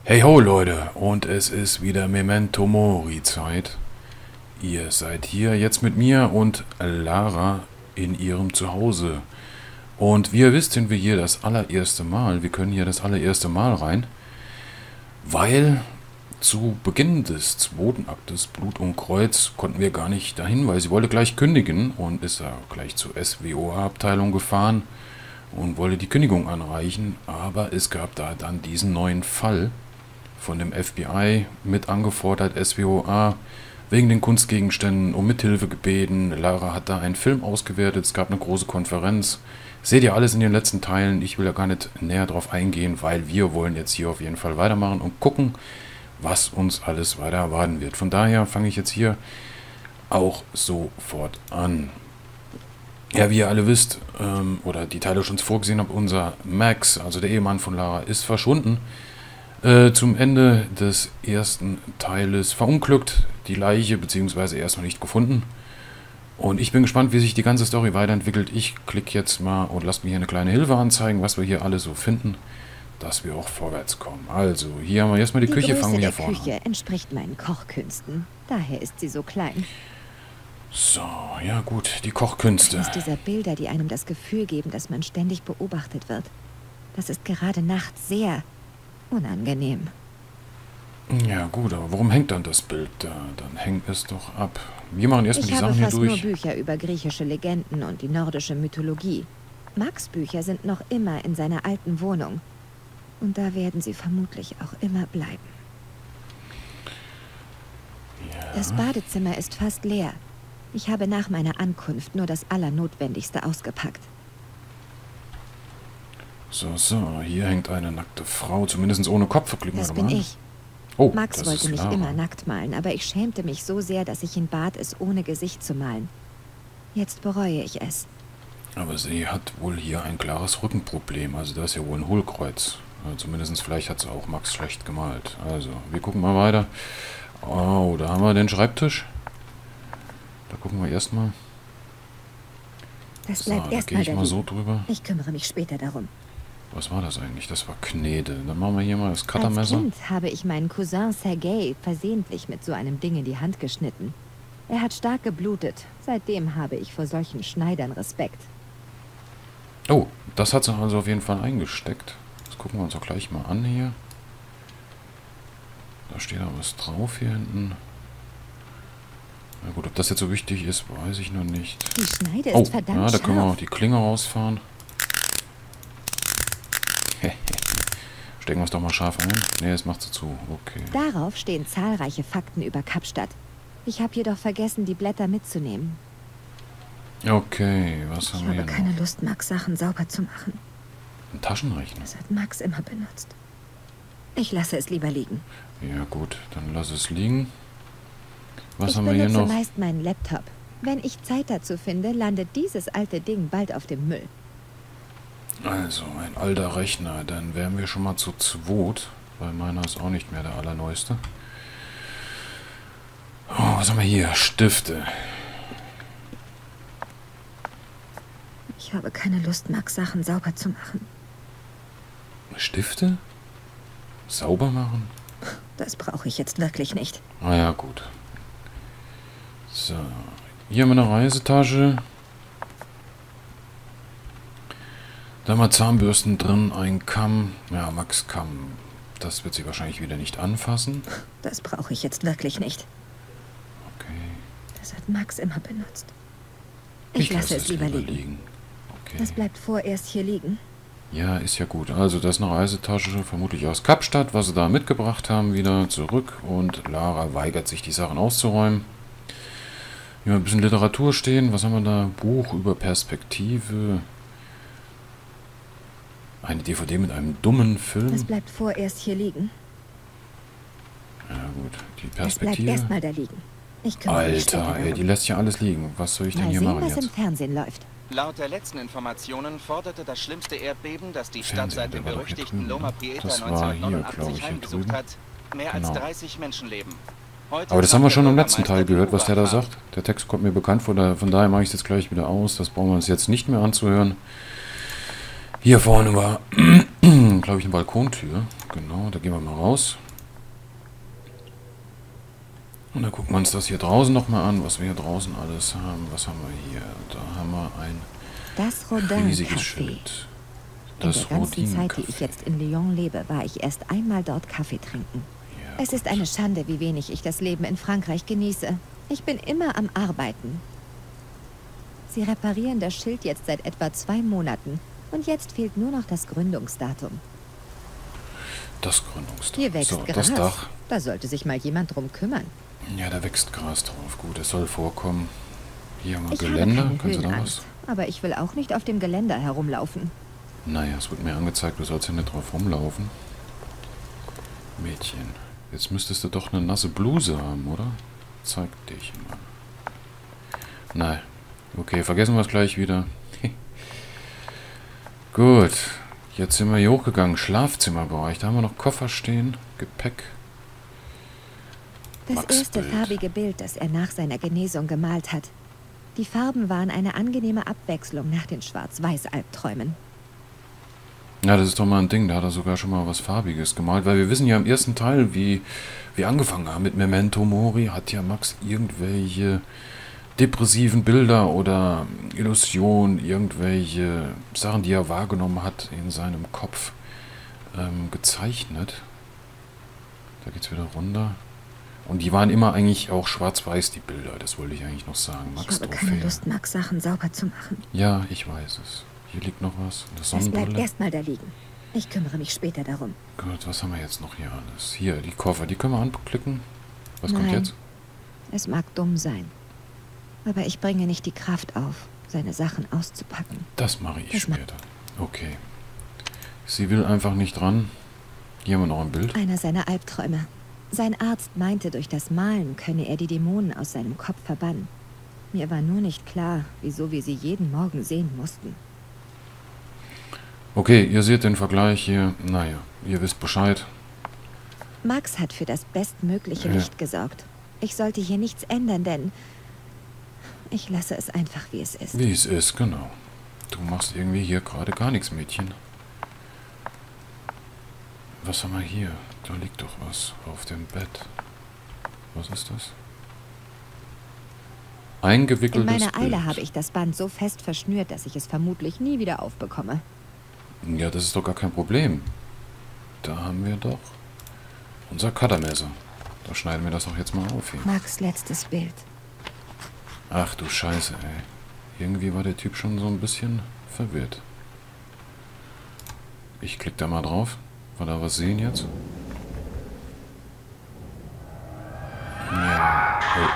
Hey ho Leute, und es ist wieder Memento Mori Zeit. Ihr seid hier jetzt mit mir und Lara in ihrem Zuhause. Und wie ihr wisst, sind wir hier das allererste Mal. Wir können hier das allererste Mal rein, weil zu Beginn des zweiten Aktes Blut und Kreuz konnten wir gar nicht dahin, weil sie wollte gleich kündigen und ist da gleich zur SWOA-Abteilung gefahren und wollte die Kündigung anreichen. Aber es gab da dann diesen neuen Fall von dem FBI mit angefordert, SWOA, wegen den Kunstgegenständen um Mithilfe gebeten. Lara hat da einen Film ausgewertet, es gab eine große Konferenz. Seht ihr alles in den letzten Teilen. Ich will da gar nicht näher drauf eingehen, weil wir wollen jetzt hier auf jeden Fall weitermachen und gucken, was uns alles weiter erwarten wird. Von daher fange ich jetzt hier auch sofort an. Ja, wie ihr alle wisst, oder die Teile schon vorgesehen habt, unser Max, also der Ehemann von Lara, ist verschwunden. Zum Ende des ersten Teiles verunglückt, die Leiche beziehungsweise erst noch nicht gefunden. Und ich bin gespannt, wie sich die ganze Story weiterentwickelt. Ich klicke jetzt mal und lasst mir hier eine kleine Hilfe anzeigen, was wir hier alle so finden, dass wir auch vorwärts kommen. Also, hier haben wir erstmal die Küche, fangen wir hier vorne an. Die Größe der Küche entspricht meinen Kochkünsten. Daher ist sie so klein. So, ja gut, die Kochkünste. Eines dieser Bilder, die einem das Gefühl geben, dass man ständig beobachtet wird. Das ist gerade nachts sehr unangenehm. Ja gut, aber warum hängt dann das Bild da? Dann hängt es doch ab. Wir machen erstmal die Sachen hier durch. Ich habe fast nur Bücher über griechische Legenden und die nordische Mythologie. Max' Bücher sind noch immer in seiner alten Wohnung. Und da werden sie vermutlich auch immer bleiben. Ja. Das Badezimmer ist fast leer. Ich habe nach meiner Ankunft nur das Allernotwendigste ausgepackt. So, hier hängt eine nackte Frau, zumindest ohne Kopf. Das bin ich. Oh, Max wollte mich Lara. immer nackt malen, aber ich schämte mich so sehr, dass ich ihn bat, es ohne Gesicht zu malen. Jetzt bereue ich es. Aber sie hat wohl hier ein klares Rückenproblem. Also da ist ja wohl ein Hohlkreuz. Zumindest vielleicht hat sie auch Max schlecht gemalt. Also, wir gucken mal weiter. Oh, da haben wir den Schreibtisch. Da gucken wir erstmal. Das bleibt So, erstmal da gehe ich mal so drüber. Ich kümmere mich später darum. Was war das eigentlich? Das war Knete. Dann machen wir hier mal das Als Cuttermesser. Kind habe ich meinen Cousin Sergei versehentlich mit so einem Ding in die Hand geschnitten. Er hat stark geblutet. Seitdem habe ich vor solchen Schneidern Respekt. Oh, das hat sie also auf jeden Fall eingesteckt. Das gucken wir uns auch gleich mal an hier. Da steht da was drauf hier hinten. Na gut, ob das jetzt so wichtig ist, weiß ich noch nicht. Die Schneide ist verdammt ja, da können wir scharf. auch die Klinge rausfahren. Stecken wir es doch mal scharf ein. Ne, das macht sie zu. Okay. Darauf stehen zahlreiche Fakten über Kapstadt. Ich habe jedoch vergessen, die Blätter mitzunehmen. Okay, was haben wir Ich hier habe keine noch? Lust, Max Sachen sauber zu machen. Ein Taschenrechner. Das hat Max immer benutzt. Ich lasse es lieber liegen. Ja gut, dann lass es liegen. Was Ich haben wir hier benutze noch? meist meinen Laptop. Wenn ich Zeit dazu finde, landet dieses alte Ding bald auf dem Müll. Also, ein alter Rechner. Dann wären wir schon mal zu zweit. Weil meiner ist auch nicht mehr der allerneueste. Oh, was haben wir hier? Stifte. Ich habe keine Lust, Max Sachen sauber zu machen. Stifte? Sauber machen? Das brauche ich jetzt wirklich nicht. Ah ja, gut. So. Hier haben wir eine Reisetasche. Da haben wir Zahnbürsten drin, ein Kamm. Ja, Max Kamm. Das wird sie wahrscheinlich wieder nicht anfassen. Das brauche ich jetzt wirklich nicht. Okay. Das hat Max immer benutzt. Ich lasse es lieber liegen. Okay. Das bleibt vorerst hier liegen. Ja, ist ja gut. Also, das ist eine Reisetasche, vermutlich aus Kapstadt, was sie da mitgebracht haben, wieder zurück. Und Lara weigert sich, die Sachen auszuräumen. Hier haben wir ein bisschen Literatur stehen. Was haben wir da? Buch über Perspektive. Eine DVD mit einem dummen Film. Das bleibt vorerst hier liegen. Ja gut, die Das bleibt Perspektive. erstmal da liegen. Ich kümmere mich später Alter, ey, die darum. lässt ja alles liegen. Was soll ich denn Mal hier sehen, machen was im jetzt? Fernsehen läuft. Laut der letzten Informationen forderte das schlimmste Erdbeben, das die Stadt Fernsehen, seit dem der war doch hier berüchtigten drüben, Loma ne? Prieta Das war hier, glaub 1989 ich, hier heimgesucht drüben. hat, mehr als Genau. 30 Menschenleben. Heute Aber das haben wir macht schon der im letzten Teil Bürgermeister gehört, was der da Besucher sagt. Der Text kommt mir bekannt vor, von daher mache ich es jetzt gleich wieder aus. Das brauchen wir uns jetzt nicht mehr anzuhören. Hier vorne war, glaube ich, eine Balkontür. Genau, da gehen wir mal raus. Und dann gucken wir uns das hier draußen nochmal an, was wir hier draußen alles haben. Was haben wir hier? Da haben wir ein Das riesiges Rodin-Café. Schild. In Das der ganzen Zeit, die ich Rodin-Café. jetzt in Lyon lebe, war ich erst einmal dort Kaffee trinken. Ja, Es ist eine Schande, wie wenig ich das Leben in Frankreich genieße. Ich bin immer am Arbeiten. Sie reparieren das Schild jetzt seit etwa 2 Monaten. Und jetzt fehlt nur noch das Gründungsdatum. das Gründungsdatum. Hier wächst So, Gras. das Dach. Da sollte sich mal jemand drum kümmern. Ja, da wächst Gras drauf. Gut, es soll vorkommen. Hier haben wir Ich Geländer. habe keine Kannst du da was? Höhenangst, aber ich will auch nicht auf dem Geländer herumlaufen. Naja, es wird mir angezeigt, du sollst ja nicht drauf rumlaufen. Mädchen, jetzt müsstest du doch eine nasse Bluse haben, oder? Zeig dich mal. Nein. Okay, vergessen wir es gleich wieder. Gut. Jetzt sind wir hier hochgegangen. Schlafzimmerbereich. Da haben wir noch Koffer stehen. Gepäck. Das Max erste Bild. farbige Bild, das er nach seiner Genesung gemalt hat. Die Farben waren eine angenehme Abwechslung nach den Schwarz-Weiß-Albträumen. Ja, das ist doch mal ein Ding. Da hat er sogar schon mal was Farbiges gemalt. Weil wir wissen ja im ersten Teil, wie wir angefangen haben mit Memento Mori, hat ja Max irgendwelche depressiven Bilder oder Illusionen, irgendwelche Sachen, die er wahrgenommen hat, in seinem Kopf gezeichnet. Da geht's wieder runter. Und die waren immer eigentlich auch schwarz-weiß, die Bilder. Das wollte ich eigentlich noch sagen. Ich Max habe keine Trophäe. Lust, Max Sachen sauber zu machen. Ja, ich weiß es. Hier liegt noch was. Eine Das bleibt Sonnenbrille. erstmal da liegen. Ich kümmere mich später darum. Gut, was haben wir jetzt noch hier alles? Hier, die Koffer, die können wir anklicken. Was kommt Nein. jetzt? Es mag dumm sein. Aber ich bringe nicht die Kraft auf, seine Sachen auszupacken. Das mache ich Das ma- später. Okay. Sie will einfach nicht dran. Hier haben wir noch ein Bild. Einer seiner Albträume. Sein Arzt meinte, durch das Malen könne er die Dämonen aus seinem Kopf verbannen. Mir war nur nicht klar, wieso wir sie jeden Morgen sehen mussten. Okay, ihr seht den Vergleich hier. Naja, ihr wisst Bescheid. Max hat für das bestmögliche Ja. Licht gesorgt. Ich sollte hier nichts ändern, denn ich lasse es einfach, wie es ist. Wie es ist, genau. Du machst irgendwie hier gerade gar nichts, Mädchen. Was haben wir hier? Da liegt doch was auf dem Bett. Was ist das? In Eingewickeltes meiner Eile Bild. habe ich das Band so fest verschnürt, dass ich es vermutlich nie wieder aufbekomme. Ja, das ist doch gar kein Problem. Da haben wir doch unser Cuttermesser. Da schneiden wir das auch jetzt mal auf hier. Max letztes Bild. Ach du Scheiße, ey. Irgendwie war der Typ schon so ein bisschen verwirrt. Ich klicke da mal drauf. Wir da was sehen jetzt? Ja. Hey.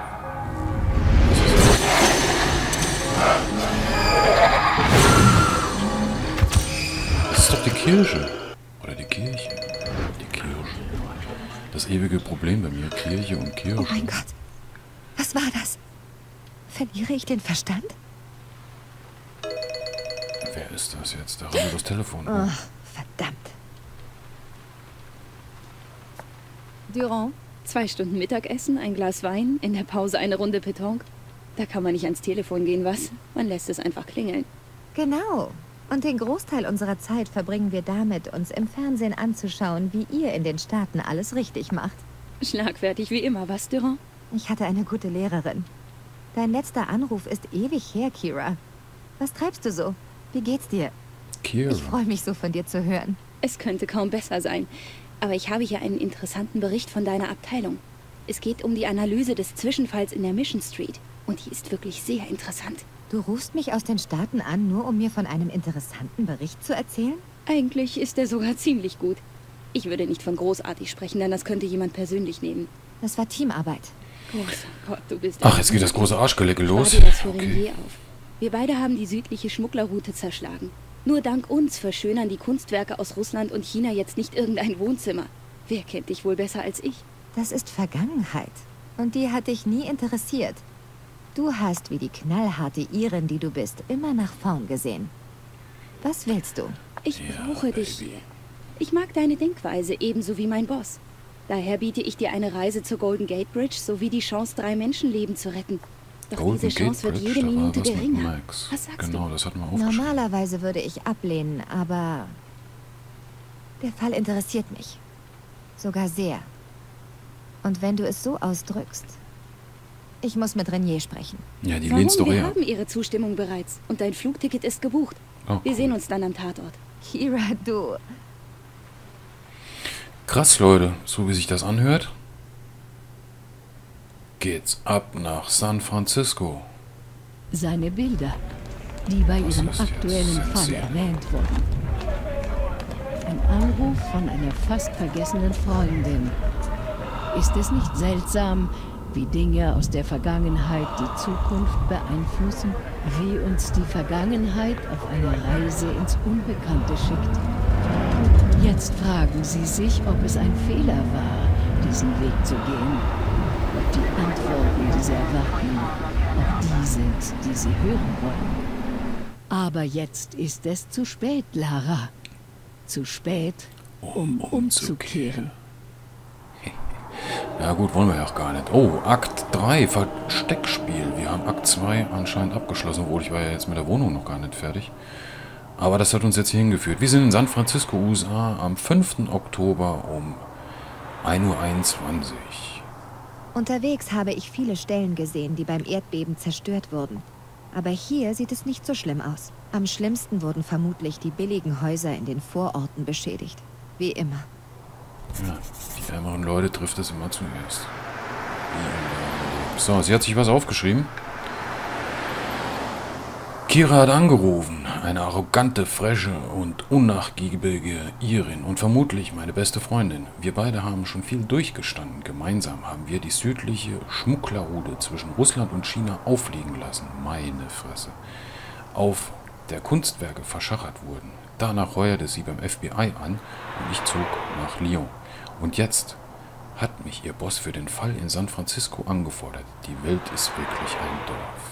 Das ist doch die Kirche. Oder die Kirche. Die Kirche. Das ewige Problem bei mir. Kirche und Kirche. Oh mein Gott. Was war das? Verliere ich den Verstand? Wer ist das jetzt? Da haben wir das Telefon. Oh, verdammt. Durand, 2 Stunden Mittagessen, ein Glas Wein, in der Pause eine Runde Pétanque. Da kann man nicht ans Telefon gehen, was? Man lässt es einfach klingeln. Genau. Und den Großteil unserer Zeit verbringen wir damit, uns im Fernsehen anzuschauen, wie ihr in den Staaten alles richtig macht. Schlagfertig wie immer, was, Durand? Ich hatte eine gute Lehrerin. Dein letzter Anruf ist ewig her, Kira. Was treibst du so? Wie geht's dir? Kira. Ich freue mich so, von dir zu hören. Es könnte kaum besser sein. Aber ich habe hier einen interessanten Bericht von deiner Abteilung. Es geht um die Analyse des Zwischenfalls in der Mission Street. Und die ist wirklich sehr interessant. Du rufst mich aus den Staaten an, nur um mir von einem interessanten Bericht zu erzählen? Eigentlich ist er sogar ziemlich gut. Ich würde nicht von großartig sprechen, denn das könnte jemand persönlich nehmen. Das war Teamarbeit. Großer Gott, du bist... Ach, jetzt geht das große Arschgelecke los. Spar dir das für Okay. Renier auf. Wir beide haben die südliche Schmugglerroute zerschlagen. Nur dank uns verschönern die Kunstwerke aus Russland und China jetzt nicht irgendein Wohnzimmer. Wer kennt dich wohl besser als ich? Das ist Vergangenheit. Und die hat dich nie interessiert. Du hast, wie die knallharte Irin, die du bist, immer nach vorn gesehen. Was willst du? Ich Ja, brauche dich Baby. hier. Ich mag deine Denkweise ebenso wie mein Boss. Daher biete ich dir eine Reise zur Golden Gate Bridge sowie die Chance, 3 Menschenleben zu retten. Doch Golden diese Chance Gate wird Bridge, jede da war Minute was mit geringer. Max. Was sagst Genau, du? das hatten wir aufgeschrieben. Normalerweise würde ich ablehnen, aber Der Fall interessiert mich. Sogar sehr. Und wenn du es so ausdrückst, ich muss mit Renier sprechen. Ja, die Warum? lehnst doch Wir eher. haben ihre Zustimmung bereits. Und dein Flugticket ist gebucht. Oh, Wir cool. sehen uns dann am Tatort. Kira, du... Krass, Leute. So wie sich das anhört, geht's ab nach San Francisco. Seine Bilder, die bei Was ihrem ist jetzt? aktuellen Fall Sensi. erwähnt wurden. Ein Anruf von einer fast vergessenen Freundin. Ist es nicht seltsam, wie Dinge aus der Vergangenheit die Zukunft beeinflussen? Wie uns die Vergangenheit auf eine Reise ins Unbekannte schickt? Jetzt fragen Sie sich, ob es ein Fehler war, diesen Weg zu gehen. Ob die Antworten, die Sie erwarten, auch die sind, die Sie hören wollen. Aber jetzt ist es zu spät, Lara. Zu spät, um umzukehren. Ja gut, wollen wir ja auch gar nicht. Oh, Akt 3, Versteckspiel. Wir haben Akt 2 anscheinend abgeschlossen, obwohl ich war ja jetzt mit der Wohnung noch gar nicht fertig. Aber das hat uns jetzt hier hingeführt. Wir sind in San Francisco, USA, am 5. Oktober um 1:21 Uhr. Unterwegs habe ich viele Stellen gesehen, die beim Erdbeben zerstört wurden. Aber hier sieht es nicht so schlimm aus. Am schlimmsten wurden vermutlich die billigen Häuser in den Vororten beschädigt. Wie immer. Ja, die ärmeren Leute trifft es immer zuerst. Wie im Leben. So, sie hat sich was aufgeschrieben. Kira hat angerufen. Eine arrogante, freche und unnachgiebige Irin und vermutlich meine beste Freundin. Wir beide haben schon viel durchgestanden. Gemeinsam haben wir die südliche Schmugglerroute zwischen Russland und China auffliegen lassen. Meine Fresse. Auf der Kunstwerke verschachert wurden. Danach heuerte sie beim FBI an und ich zog nach Lyon. Und jetzt hat mich ihr Boss für den Fall in San Francisco angefordert. Die Welt ist wirklich ein Dorf.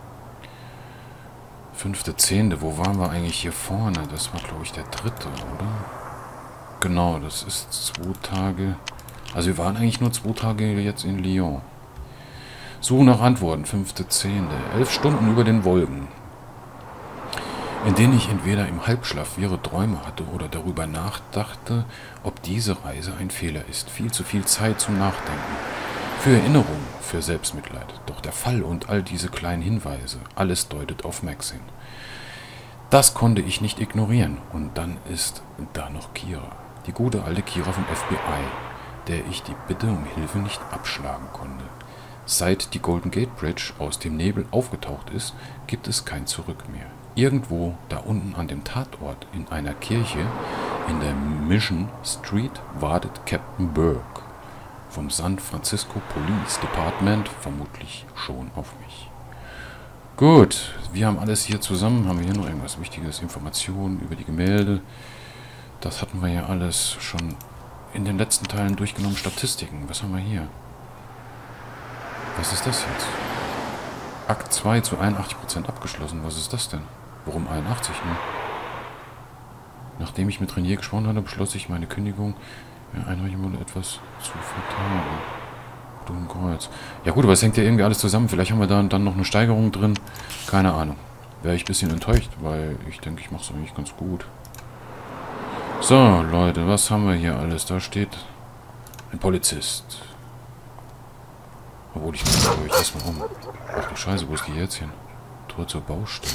5.10. Wo waren wir eigentlich hier vorne? Das war, glaube ich, der 3., oder? Genau, das ist 2 Tage. Also wir waren eigentlich nur 2 Tage jetzt in Lyon. Suche nach Antworten, 5.10. 11 Stunden über den Wolken, in denen ich entweder im Halbschlaf wirre Träume hatte oder darüber nachdachte, ob diese Reise ein Fehler ist. Viel zu viel Zeit zum Nachdenken. Für Erinnerung, für Selbstmitleid. Doch der Fall und all diese kleinen Hinweise, alles deutet auf Max hin. Das konnte ich nicht ignorieren. Und dann ist da noch Kira. Die gute alte Kira vom FBI, der ich die Bitte um Hilfe nicht abschlagen konnte. Seit die Golden Gate Bridge aus dem Nebel aufgetaucht ist, gibt es kein Zurück mehr. Irgendwo da unten an dem Tatort in einer Kirche in der Mission Street wartet Captain Burke vom San Francisco Police Department vermutlich schon auf mich. Gut, wir haben alles hier zusammen. Haben wir hier noch irgendwas Wichtiges? Informationen über die Gemälde. Das hatten wir ja alles schon in den letzten Teilen durchgenommen. Statistiken. Was haben wir hier? Was ist das jetzt? Akt 2 zu 81% abgeschlossen. Was ist das denn? Warum 81 nur? Nachdem ich mit Renier gesprochen hatte, beschloss ich meine Kündigung. Einreichen wurde etwas zu vertagen. Kreuz. Ja gut, aber es hängt ja irgendwie alles zusammen. Vielleicht haben wir da dann noch eine Steigerung drin. Keine Ahnung. Wäre ich ein bisschen enttäuscht, weil ich denke, ich mache es eigentlich ganz gut. So, Leute, was haben wir hier alles? Da steht ein Polizist. Obwohl, ich das mal um. Ach du Scheiße, wo ist die jetzt hin? Tor zur Baustelle.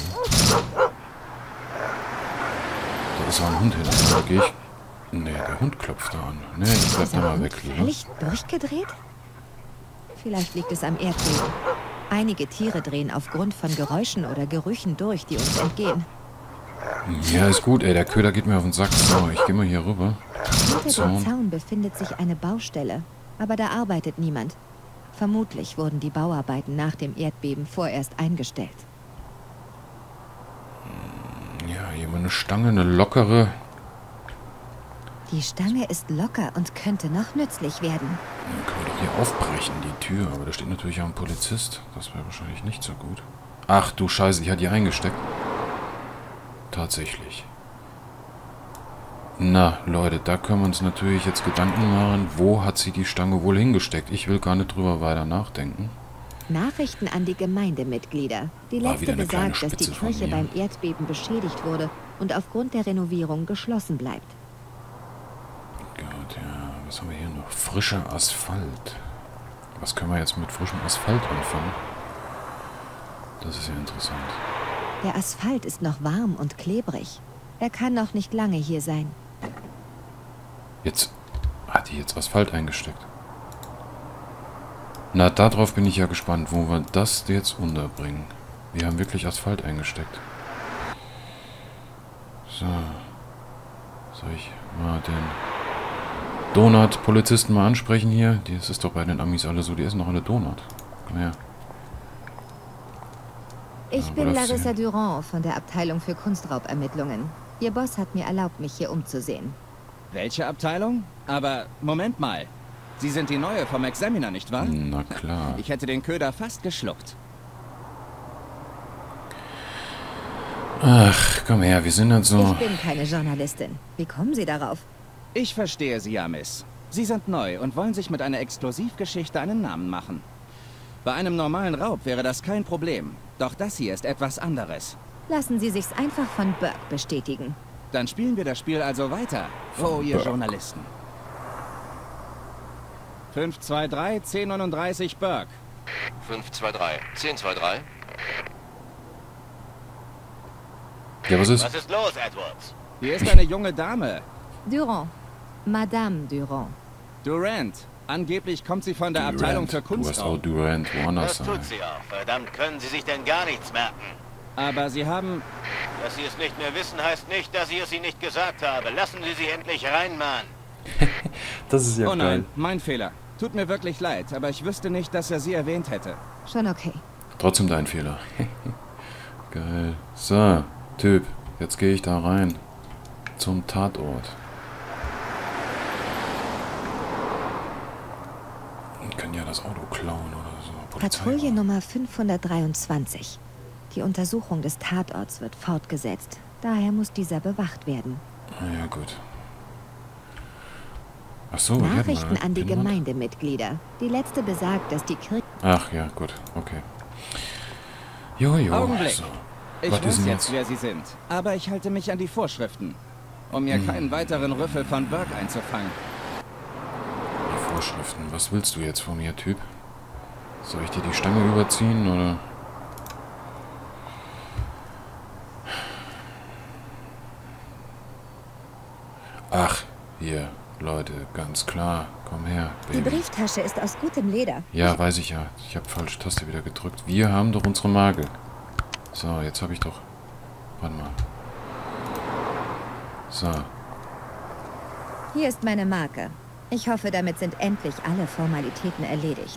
Da ist auch ein Hund hin. Da gehe ich... Nee, der Hund klopft da an. Nee, ich bleib da mal weg, lieber. Völlig durchgedreht? Vielleicht liegt es am Erdbeben. Einige Tiere drehen aufgrund von Geräuschen oder Gerüchen durch, die uns entgehen. Ja, ist gut, ey. Der Köder geht mir auf den Sack. So, ich gehe mal hier rüber. Hinter dem Zaun befindet sich eine Baustelle, aber da arbeitet niemand. Vermutlich wurden die Bauarbeiten nach dem Erdbeben vorerst eingestellt. Ja, hier mal eine Stange, eine lockere. Die Stange ist locker und könnte noch nützlich werden. Dann können wir doch hier aufbrechen, die Tür. Aber da steht natürlich auch ein Polizist. Das wäre wahrscheinlich nicht so gut. Ach du Scheiße, die hat die eingesteckt. Tatsächlich. Na, Leute, da können wir uns natürlich jetzt Gedanken machen, wo hat sie die Stange wohl hingesteckt? Ich will gar nicht drüber weiter nachdenken. Nachrichten an die Gemeindemitglieder. Die War letzte wieder eine kleine besagt, dass die Spitze von Kirche mir. beim Erdbeben beschädigt wurde und aufgrund der Renovierung geschlossen bleibt. Was haben wir hier noch? Frischer Asphalt. Was können wir jetzt mit frischem Asphalt anfangen? Das ist ja interessant. Der Asphalt ist noch warm und klebrig. Er kann noch nicht lange hier sein. Jetzt hat die jetzt Asphalt eingesteckt. Na, darauf bin ich ja gespannt, wo wir das jetzt unterbringen. Wir haben wirklich Asphalt eingesteckt. So. Soll ich mal den Donut-Polizisten mal ansprechen hier? Das ist doch bei den Amis alle so, die essen noch eine Donut. Komm her. Ich Ja, bin wo läuft's Larissa hin? Durand von der Abteilung für Kunstraubermittlungen. Ihr Boss hat mir erlaubt, mich hier umzusehen. Welche Abteilung? Aber Moment mal. Sie sind die Neue vom Examiner, nicht wahr? Na klar. Ich hätte den Köder fast geschluckt. Ach, komm her, wir sind halt so... Ich bin keine Journalistin. Wie kommen Sie darauf? Ich verstehe Sie ja, Miss. Sie sind neu und wollen sich mit einer Exklusivgeschichte einen Namen machen. Bei einem normalen Raub wäre das kein Problem. Doch das hier ist etwas anderes. Lassen Sie sich's einfach von Burke bestätigen. Dann spielen wir das Spiel also weiter. Oh, ihr Burke. Journalisten. 523 1039 Burke. 523. 1023. Ja, was ist? Was ist los, Edwards? Hier ist eine junge Dame. Durand. Madame Durand. Durant. Angeblich kommt sie von der Abteilung für Du hast auch Kunstraub. Durant, woanders Das sein. tut sie auch. Verdammt, können Sie sich denn gar nichts merken? Aber sie haben... Dass Sie es nicht mehr wissen, heißt nicht, dass ich es Ihnen nicht gesagt habe. Lassen Sie sie endlich reinmachen. Das ist ja Oh nein, mein Fehler. Tut mir wirklich leid, aber ich wüsste nicht, dass er sie erwähnt hätte. Schon okay. Trotzdem dein Fehler. Geil. So, Typ, jetzt gehe ich da rein. Zum Tatort. Wir können ja das Auto klauen oder so. Patrouille Nummer 523. Die Untersuchung des Tatorts wird fortgesetzt. Daher muss dieser bewacht werden. Ah, ja, gut. Ach so, hier hat man Nachrichten an die Pinwand. Gemeindemitglieder. Die letzte besagt, dass die Kirche... Ach ja, gut, okay. Jojo. Augenblick. So. Ich Was ist weiß denn jetzt, jetzt? wer sie sind. Aber ich halte mich an die Vorschriften. Um mir keinen weiteren Rüffel von Burke einzufangen. Die Vorschriften. Was willst du jetzt von mir, Typ? Soll ich dir die Stange überziehen, oder? Ach, hier, Leute, ganz klar. Komm her, Die Baby. Brieftasche ist aus gutem Leder. Ja, weiß ich ja. Ich habe falsche Taste wieder gedrückt. Wir haben doch unsere Marke. So, jetzt habe ich doch... Warte mal. So. Hier ist meine Marke. Ich hoffe, damit sind endlich alle Formalitäten erledigt.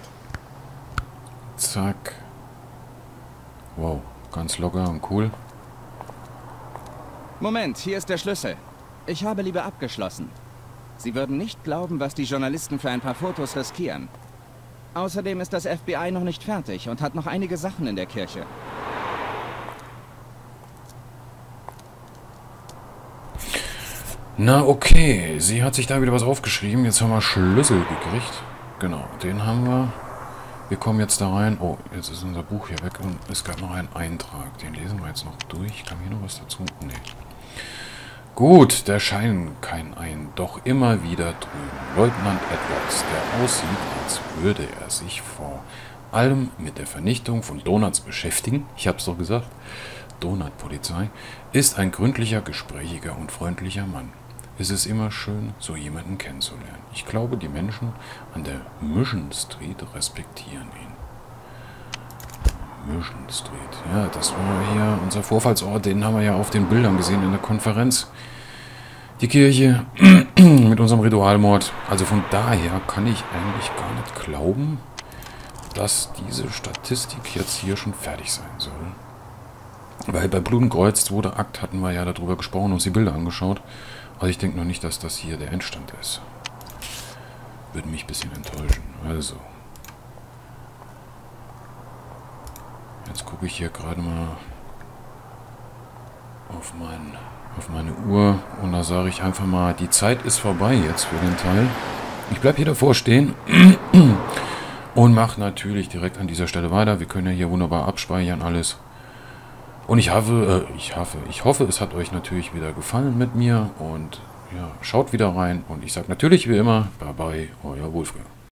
Zack. Wow, ganz locker und cool. Moment, hier ist der Schlüssel. Ich habe lieber abgeschlossen. Sie würden nicht glauben, was die Journalisten für ein paar Fotos riskieren. Außerdem ist das FBI noch nicht fertig und hat noch einige Sachen in der Kirche. Na okay, sie hat sich da wieder was aufgeschrieben. Jetzt haben wir Schlüssel gekriegt. Genau, den haben wir. Wir kommen jetzt da rein. Oh, jetzt ist unser Buch hier weg und es gab noch einen Eintrag. Den lesen wir jetzt noch durch. Kam hier noch was dazu? Nee. Gut, der scheint kein ein. Doch immer wieder drüben. Leutnant Edwards, der aussieht, als würde er sich vor allem mit der Vernichtung von Donuts beschäftigen. Ich hab's doch gesagt. Donut-Polizei ist ein gründlicher, gesprächiger und freundlicher Mann. Es ist immer schön, so jemanden kennenzulernen. Ich glaube, die Menschen an der Mission Street respektieren ihn. Mission Street. Ja, das war hier unser Vorfallsort. Den haben wir ja auf den Bildern gesehen in der Konferenz. Die Kirche mit unserem Ritualmord. Also von daher kann ich eigentlich gar nicht glauben, dass diese Statistik jetzt hier schon fertig sein soll. Weil bei Blutenkreuz, 2. Akt, hatten wir ja darüber gesprochen und uns die Bilder angeschaut. Also ich denke noch nicht, dass das hier der Endstand ist. Würde mich ein bisschen enttäuschen. Also. Jetzt gucke ich hier gerade mal auf meine Uhr und da sage ich einfach mal, die Zeit ist vorbei jetzt für den Teil. Ich bleibe hier davor stehen und mache natürlich direkt an dieser Stelle weiter. Wir können ja hier wunderbar abspeichern alles. Und ich hoffe, es hat euch natürlich wieder gefallen mit mir und ja, schaut wieder rein. Und ich sage natürlich wie immer, bye bye, euer Wolfgang.